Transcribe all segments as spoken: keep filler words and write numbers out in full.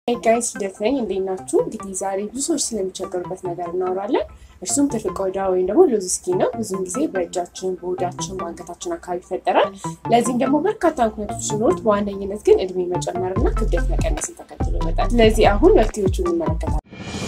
Hey guys, ደህና እንዴት ናችሁ? እንግዲህ ዛሬ ብዙ ሰዎች ስለሚቸገሩበት ነገር እናወራለን። እርሱም ትርፍ ቆዳ ወይም ደግሞ ሉዝ ስኪን ነው። ብዙ ጊዜ በእጃችን፣ በሆዳችን፣ በአንገታችን አካባቢ ይፈጠራል። ለዚህም ደግሞ በርካታ ምክንያቶች ሲኖሩት በዋነኝነት ግን እድሜ መጨመርና ክብደት መቀነስን ተከትሎ ይመጣል። ስለዚህ አሁን መፍትሄዎቹን እንመለከታለን።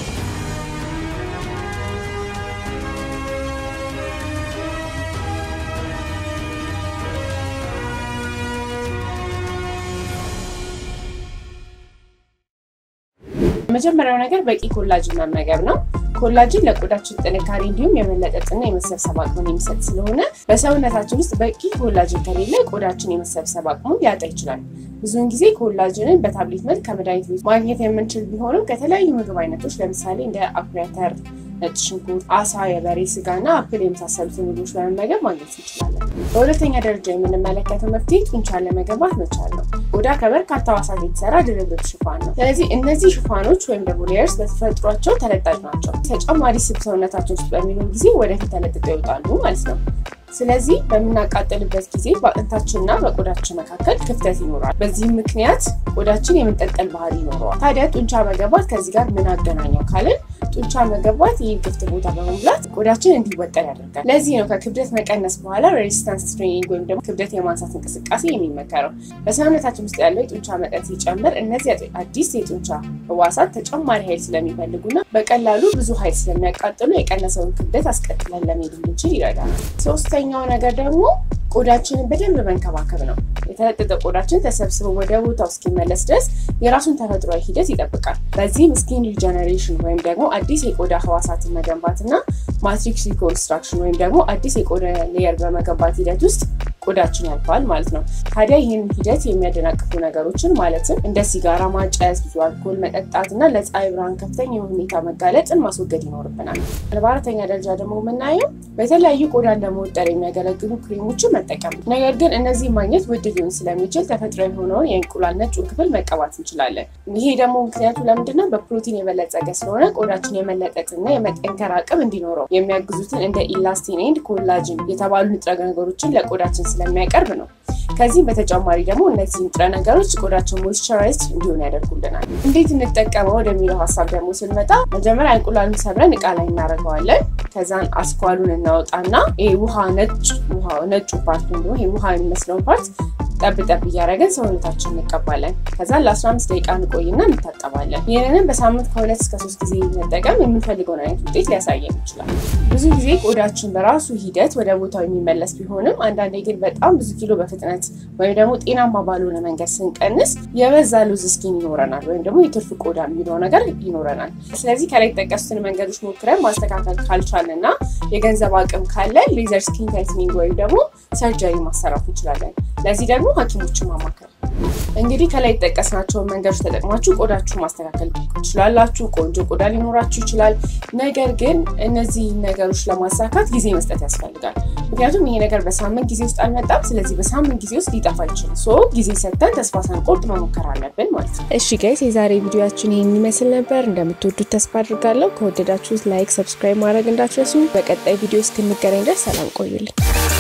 መጀመሪያው ነገር በቂ ኮላጅን መመገብ ነው። ኮላጅን ለቆዳችን ጥንካሬ እንዲሁም የመለጠጥና የመሰብሰብ አቅሙን የሚሰጥ ስለሆነ በሰውነታችን ውስጥ በቂ ኮላጅን ከሌለ ቆዳችን የመሰብሰብ አቅሙን ሊያጣ ይችላል። ብዙውን ጊዜ ኮላጅንን በታብሌት መልክ ከመድኃኒት ቤት ማግኘት የምንችል ቢሆንም ከተለያዩ ምግብ አይነቶች ለምሳሌ እንደ አኩሪያተር፣ ነጭ ሽንኩርት፣ አሳ፣ የበሬ ስጋና አፕል የመሳሰሉት ምግቦች በመመገብ ማግኘት እንችላለን። በሁለተኛ ደረጃ የምንመለከተው መፍትሄ ጡንቻን ለመገንባት መቻል ነው። ቆዳ ከበርካታ ሕዋሳት የተሰራ ድርብርብ ሽፋን ነው። ስለዚህ እነዚህ ሽፋኖች ወይም ደግሞ ሌየርስ በተፈጥሯቸው ተለጣጭ ናቸው። ተጨማሪ ስብ ሰውነታችን ውስጥ በሚኖር ጊዜ ወደፊት ተለጥጠው ይወጣሉ ማለት ነው። ስለዚህ በመናቃጠልበት ጊዜ በአጥንታችንና በቆዳችን መካከል ክፍተት ይኖራል። በዚህ ምክንያት ቆዳችን የመንጠልጠል ባህሪ ይኖረዋል። ታዲያ ጡንቻ መገንባት ከዚህ ጋር ምን አገናኘው ካልን ጡንቻ መገንባት ይህን ክፍት ቦታ በመሙላት ቆዳችን እንዲወጠር ያደርጋል። ለዚህ ነው ከክብደት መቀነስ በኋላ ሬዚስታንስ ትሬኒንግ ወይም ደግሞ ክብደት የማንሳት እንቅስቃሴ የሚመከረው። በሰውነታችን ውስጥ ያለው የጡንቻ መጠን ሲጨምር እነዚህ አዲስ የጡንቻ ሕዋሳት ተጨማሪ ኃይል ስለሚፈልጉና በቀላሉ ብዙ ኃይል ስለሚያቃጥሉ የቀነሰውን ክብደት አስቀጥለን ለመሄድ እንድንችል ይረዳናል። ሶስተኛው ነገር ደግሞ ቆዳችንን በደንብ መንከባከብ ነው። የተለጠጠ ቆዳችን ተሰብስቦ ወደ ቦታው እስኪመለስ ድረስ የራሱን ተፈጥሯዊ ሂደት ይጠብቃል። በዚህም ስኪን ሪጀነሬሽን ወይም ደግሞ አዲስ የቆዳ ሕዋሳትን መገንባትና ማትሪክስ ሪኮንስትራክሽን ወይም ደግሞ አዲስ የቆዳ ሌየር በመገንባት ሂደት ውስጥ ቆዳችን ያልፋል ማለት ነው። ታዲያ ይህን ሂደት የሚያደናቅፉ ነገሮችን ማለትም እንደ ሲጋራ ማጨስ፣ ብዙ አልኮል መጠጣትና ለፀሐይ ብርሃን ከፍተኛ ሁኔታ መጋለጥን ማስወገድ ይኖርብናል። በአራተኛ ደረጃ ደግሞ የምናየው በተለያዩ ቆዳን ለመወጠር የሚያገለግሉ ክሬሞችን መጠቀም። ነገር ግን እነዚህ ማግኘት ውድ ሊሆን ስለሚችል ተፈጥሯዊ የሆነውን የእንቁላል ነጩን ክፍል መቀባት እንችላለን። ይሄ ደግሞ ምክንያቱ ለምንድነው? በፕሮቲን የበለጸገ ስለሆነ ቆዳችን የመለጠጥና የመጠንከር አቅም እንዲኖረው የሚያግዙትን እንደ ኢላስቲን ኤንድ ኮላጅን የተባሉ ንጥረ ነገሮችን ለቆዳችን ስለሚያቀርብ ነው። ከዚህ በተጨማሪ ደግሞ እነዚህ ንጥረ ነገሮች ቆዳችን ሞይስቸራይዝድ እንዲሆን ያደርጉልናል። እንዴት እንጠቀመው ወደሚለው ሀሳብ ደግሞ ስንመጣ መጀመሪያ እንቁላሉን ሰብረን እቃ ላይ እናደርገዋለን። ከዛን አስኳሉን እናወጣና ይሄ ውሃ ነጭ ውሃ ነጭ ፓርት ነው ይሄ ውሃ የሚመስለው ፓርት ጠብ ጠብ እያደረግን ሰውነታችንን እንቀባለን። ከዛ ለ15 ደቂቃ እንቆይና እንታጠባለን። ይሄንን በሳምንት ከሁለት እስከ ሶስት ጊዜ መጠቀም የምንፈልገውን አይነት ውጤት ሊያሳየን ይችላል። ብዙ ጊዜ ቆዳችን በራሱ ሂደት ወደ ቦታው የሚመለስ ቢሆንም አንዳንዴ ግን በጣም ብዙ ኪሎ በፍጥነት ወይም ደግሞ ጤናማ ባልሆነ መንገድ ስንቀንስ የበዛ ሉዝ ስኪን ይኖረናል ወይም ደግሞ የትርፍ ቆዳ የሚለው ነገር ይኖረናል። ስለዚህ ከላይ የተጠቀሱትን መንገዶች ሞክረን ማስተካከል ካልቻልንና የገንዘብ አቅም ካለን ሌዘር ስኪን ታይትኒንግ ወይም ደግሞ ሰርጀሪ ማሰራት እንችላለን። ለዚህ ደግሞ ሐኪሞችን ማማከር። እንግዲህ ከላይ የተጠቀስናቸው መንገዶች ተጠቅማችሁ ቆዳችሁን ማስተካከል ትችላላችሁ። ቆንጆ ቆዳ ሊኖራችሁ ይችላል። ነገር ግን እነዚህ ነገሮች ለማሳካት ጊዜ መስጠት ያስፈልጋል። ምክንያቱም ይሄ ነገር በሳምንት ጊዜ ውስጥ አልመጣም። ስለዚህ በሳምንት ጊዜ ውስጥ ሊጠፋ ይችላል። ሶ ጊዜ ሰጥተን ተስፋ ሳንቆርጥ መሞከር አለብን ማለት ነው። እሺ ጋይስ፣ የዛሬ ቪዲዮአችን ይሄን ይመስል ነበር። እንደምትወዱት ተስፋ አድርጋለሁ። ከወደዳችሁት ላይክ፣ ሰብስክራይብ ማድረግ እንዳትረሱ። በቀጣይ ቪዲዮ እስክንገናኝ ድረስ ሰላም ቆዩልኝ።